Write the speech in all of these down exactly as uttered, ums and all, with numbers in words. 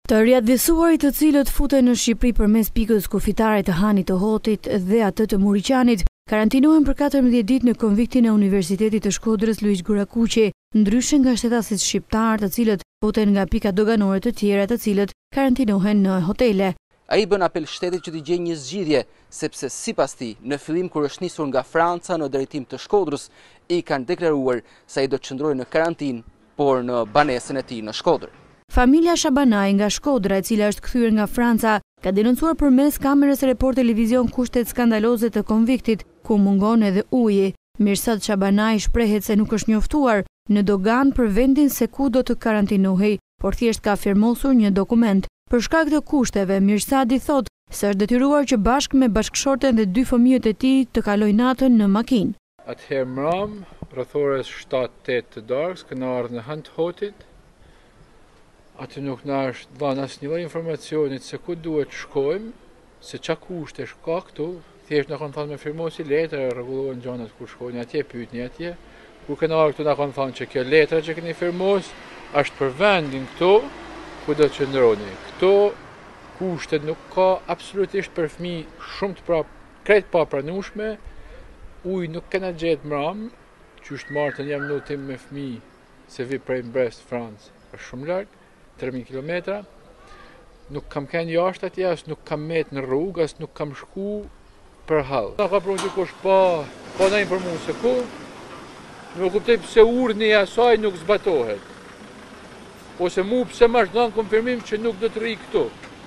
Të riadhësuarit të cilët futen në Shqipëri përmes pikës kufitare të Hanit të Hotit dhe atë të Muriqanit, karantinohen për katërmbëdhjetë ditë në konviktin e Universitetit të Shkodrës Luiz Gurakuqi, ndryshe nga shtetasit shqiptar të cilët futen nga pika doganore të tjera të cilët karantinohen në hotele. Ai bën apel shtetit që t'i gjejë një zgjidhje, sepse sipas tij, në fillim kur është nisur nga Franca në drejtim të Shkodrës, i kanë deklaruar se ai do të qëndrojë në karantinë, por në banesën e tij në Shkodër. Familja Shabanaj nga Shkodra, e cila është kthyer nga Franca, ka denoncuar përmes kamerës Report Televizion kushtet skandaloze të konviktit, ku mungon edhe uji. Mirsad Shabanaj shprehet se nuk është njoftuar në dogan për vendin se ku do të karantinohej, por thjesht ka firmosur një dokument. Për shkak të kushteve, Mirsadi thot se është detyruar që bashkë me bashkëshorten dhe dy fëmijët e tij të kalojë natën në makinë. Atëherë mram, rreth orës shtatë tetë të darkës, këna ardhur në Han të Hotit. Aty nuk na është dhënë asnjë lloj informacioni se ku duhet të shkojmë, se çka kushte ka këtu. Thjesht na kanë thënë me firmosi letër e rregullohen gjanat ku shkojnë atje, pyetni atje. Kur kena ardhur këtu na kanë thënë që kjo letra që keni firmos është për vendin këtu ku do të qëndroni. Këto kushtet nuk ka absolutisht për fëmijë shumë të prap, krejt pa pranueshme. Ujë nuk kena gjetë mram, që është martën jam nutim me fëmijë se vi prej Brest, Francë, është shumë larg. tre mijë kilometra, nuk kam kënë jashtë atje, as nuk kam met në rrugë, as nuk kam shku për hall. Na ka prunë dikush pa, pa na informuar se ku, nuk kuptoj pse urdhni i asaj nuk zbatohet. Ose mu pse më është dhënë konfirmim që nuk do të rri këtu.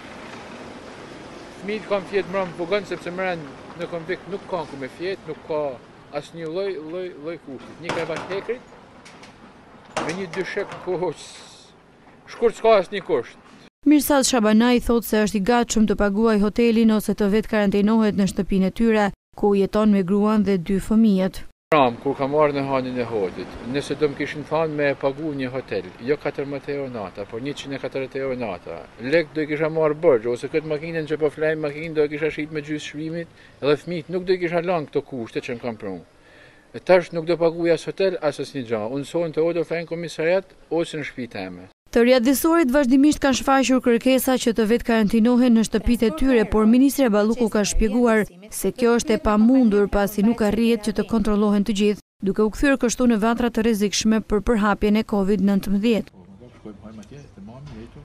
Fëmijët kanë fjet mbrëm pugon sepse mërën në konvikt nuk kanë ku me fjet, nuk ka asnjë lloj lloj lloj kushti. Një krevat hekrit me një dyshek kohës. Shkurt s'ka asnjë kusht. Mirsad Shabanaj thot se është i gatshëm të paguajë hotelin ose të vetë karantinohet në shtëpinë e tyre, ku jeton me gruan dhe dy fëmijët. Ram, kur kam marrë në Hanin e Hotit, nëse do më kishin thënë me pagu një hotel, jo katërmbëdhjetë euro nata, por njëqind e katërdhjetë euro nata, lek do i kisha marrë bërgjë, ose këtë makinën që po flajmë makinë do i kisha shit me gjysë shvimit, edhe fëmijët nuk do i kisha lënë këto kushte që më kam prunë. E tash nuk do paguaj as hotel, as asnjë gjë. Unë të odër fejnë komisariat ose në shtëpi time. Të riadhësuarit vazhdimisht kanë shfaqur kërkesa që të vetë karantinohen në shtëpitë e tyre, por ministre Balluku ka shpjeguar se kjo është e pamundur pasi nuk arrihet që të kontrollohen të gjithë, duke u kthyer kështu në vatra të rrezikshme për përhapjen e Covid nëntëmbëdhjetë.